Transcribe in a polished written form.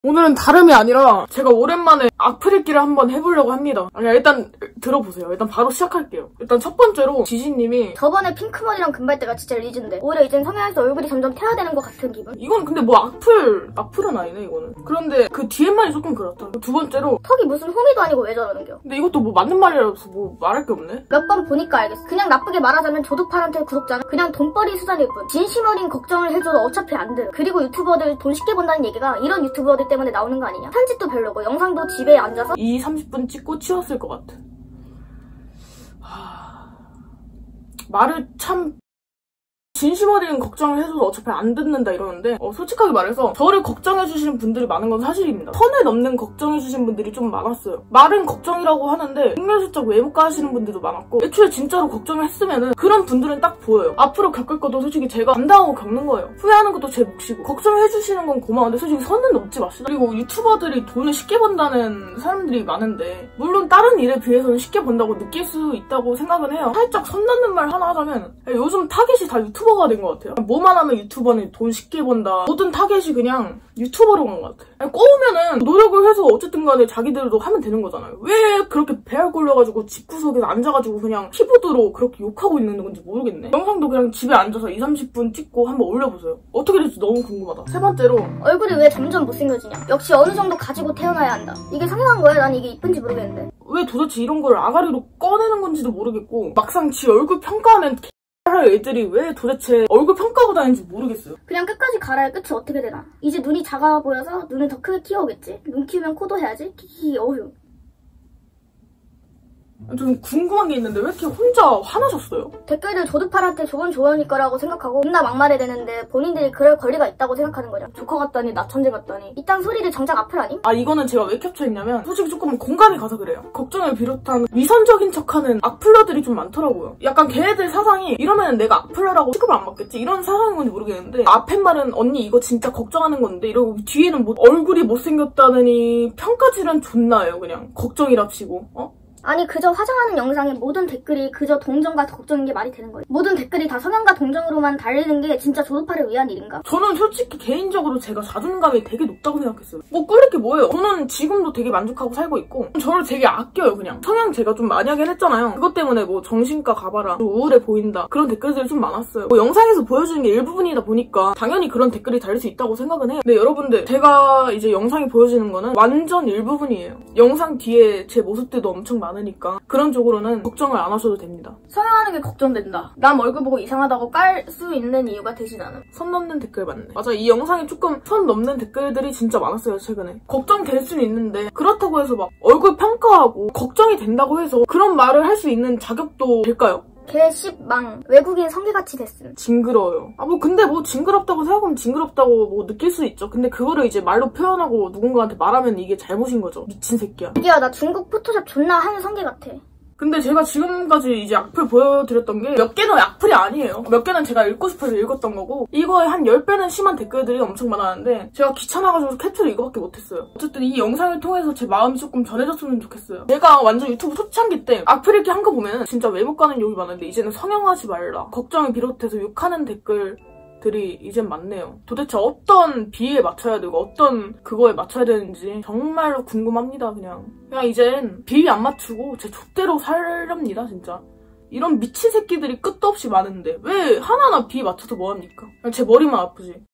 오늘은 다름이 아니라 제가 오랜만에 악플 읽기를 한번 해보려고 합니다. 아니, 일단 들어보세요. 일단 바로 시작할게요. 일단 첫 번째로 지지님이 저번에 핑크머리랑 금발대가 진짜 리즈인데 오히려 이젠 성형해서 얼굴이 점점 태화되는 것 같은 기분? 이건 근데 뭐 악플은 아니네 이거는. 그런데 그 DM만이 조금 그렇다. 두 번째로 턱이 무슨 호미도 아니고 왜 저러는겨? 근데 이것도 뭐 맞는 말이라서 뭐 말할 게 없네. 몇 번 보니까 알겠어. 그냥 나쁘게 말하자면 조두팔한테 구독자는 그냥 돈벌이 수단일 뿐. 진심 어린 걱정을 해줘도 어차피 안 들어. 그리고 유튜버들 돈 쉽게 번다는 얘기가 이런 유튜버들 때문에 나오는 거 아니냐? 편집도 별로고 영상도 집에 앉아서 30분 찍고 치웠을 것 같아. 말을 참 진심 어린 걱정을 해줘도 어차피 안 듣는다 이러는데 솔직하게 말해서 저를 걱정해주시는 분들이 많은 건 사실입니다. 선을 넘는 걱정해주신 분들이 좀 많았어요. 말은 걱정이라고 하는데 흉내슬쩍 외모가 하시는 분들도 많았고 애초에 진짜로 걱정을 했으면은 그런 분들은 딱 보여요. 앞으로 겪을 것도 솔직히 제가 감당하고 겪는 거예요. 후회하는 것도 제 몫이고 걱정해주시는 건 고마운데 솔직히 선은 넘지 마시다. 그리고 유튜버들이 돈을 쉽게 번다는 사람들이 많은데 물론 다른 일에 비해서는 쉽게 번다고 느낄 수 있다고 생각은 해요. 살짝 선 넘는 말 하나 하자면 요즘 타겟이 다 유튜버가 된 것 같아요. 뭐만 하면 유튜버는 돈 쉽게 번다. 모든 타겟이 그냥 유튜버로 간 것 같아요. 꼬우면은 노력을 해서 어쨌든 간에 자기들도 하면 되는 거잖아요. 왜 그렇게 배알 굴려가지고 집구석에 앉아가지고 그냥 키보드로 그렇게 욕하고 있는 건지 모르겠네. 영상도 그냥 집에 앉아서 20-30분 찍고 한번 올려보세요. 어떻게 될지 너무 궁금하다. 세 번째로 얼굴이 왜 점점 못생겨지냐? 역시 어느 정도 가지고 태어나야 한다. 이게 성형한 거야? 난 이게 이쁜지 모르겠는데. 왜 도대체 이런 걸 아가리로 꺼내는 건지도 모르겠고 막상 지 얼굴 평가하면 애들이 왜 도대체 얼굴 평가하고 다니는지 모르겠어요. 그냥 끝까지 갈아야 끝이 어떻게 되나. 이제 눈이 작아 보여서 눈을 더 크게 키워오겠지? 눈 키우면 코도 해야지? 키키 어휴. 좀 궁금한 게 있는데 왜 이렇게 혼자 화나셨어요? 댓글들 조두팔한테 좋은 조언일 거라고 생각하고 겁나 막말해 되는데 본인들이 그럴 권리가 있다고 생각하는 거죠. 조커 같다니 나천재 같다니 이딴 소리를 정작 악플 아님? 이거는 제가 왜 캡처했냐면 솔직히 조금 공감이 가서 그래요. 걱정을 비롯한 위선적인 척하는 악플러들이 좀 많더라고요. 약간 걔네들 사상이 이러면 내가 악플러라고 취급을 안 받겠지 이런 사상인 건지 모르겠는데 앞에 말은 언니 이거 진짜 걱정하는 건데 이러고 뒤에는 뭐 얼굴이 못생겼다느니 평가질은 존나예요. 그냥 걱정이랍시고 아니 그저 화장하는 영상에 모든 댓글이 그저 동정과 걱정인 게 말이 되는 거예요. 모든 댓글이 다 성형과 동정으로만 달리는 게 진짜 조두팔을 위한 일인가? 저는 솔직히 개인적으로 제가 자존감이 되게 높다고 생각했어요. 뭐 꿀릴 게 뭐예요? 저는 지금도 되게 만족하고 살고 있고 저를 되게 아껴요. 그냥 성형 제가 좀 많이 하긴 했잖아요. 그것 때문에 뭐 정신과 가봐라 우울해 보인다 그런 댓글들이 좀 많았어요. 뭐 영상에서 보여주는 게 일부분이다 보니까 당연히 그런 댓글이 달릴 수 있다고 생각은 해요. 근데 여러분들 제가 이제 영상이 보여지는 거는 완전 일부분이에요. 영상 뒤에 제 모습들도 엄청 많으니까 그런 쪽으로는 걱정을 안 하셔도 됩니다. 성형하는 게 걱정된다. 남 얼굴 보고 이상하다고 깔 수 있는 이유가 되진 않음. 선 넘는 댓글 맞네. 맞아, 이 영상이 조금 선 넘는 댓글들이 진짜 많았어요 최근에. 걱정될 수는 있는데 그렇다고 해서 막 얼굴 평가하고 걱정이 된다고 해서 그런 말을 할 수 있는 자격도 될까요? 개씹망 외국인 성게같이 됐음. 징그러워요. 뭐 근데 뭐 징그럽다고 생각하면 징그럽다고 뭐 느낄 수 있죠. 근데 그거를 이제 말로 표현하고 누군가한테 말하면 이게 잘못인 거죠. 미친 새끼야. 야 나 중국 포토샵 존나 하는 성게 같아. 근데 제가 지금까지 이제 악플 보여드렸던 게 몇 개는 악플이 아니에요. 몇 개는 제가 읽고 싶어서 읽었던 거고 이거에 한 10배는 심한 댓글들이 엄청 많았는데 제가 귀찮아가지고 캡처를 이거밖에 못했어요. 어쨌든 이 영상을 통해서 제 마음이 조금 전해졌으면 좋겠어요. 제가 완전 유튜브 초창기 때 악플 읽기 한 거 보면 진짜 외모 가는 욕이 많은데 이제는 성형하지 말라 걱정을 비롯해서 욕하는 댓글들이 이젠 많네요. 도대체 어떤 비에 맞춰야 되고 어떤 그거에 맞춰야 되는지 정말로 궁금합니다. 그냥 이젠 비 안 맞추고 제 족대로 살렵니다 진짜. 이런 미친 새끼들이 끝도 없이 많은데 왜 하나하나 비 맞춰서 뭐합니까? 제 머리만 아프지.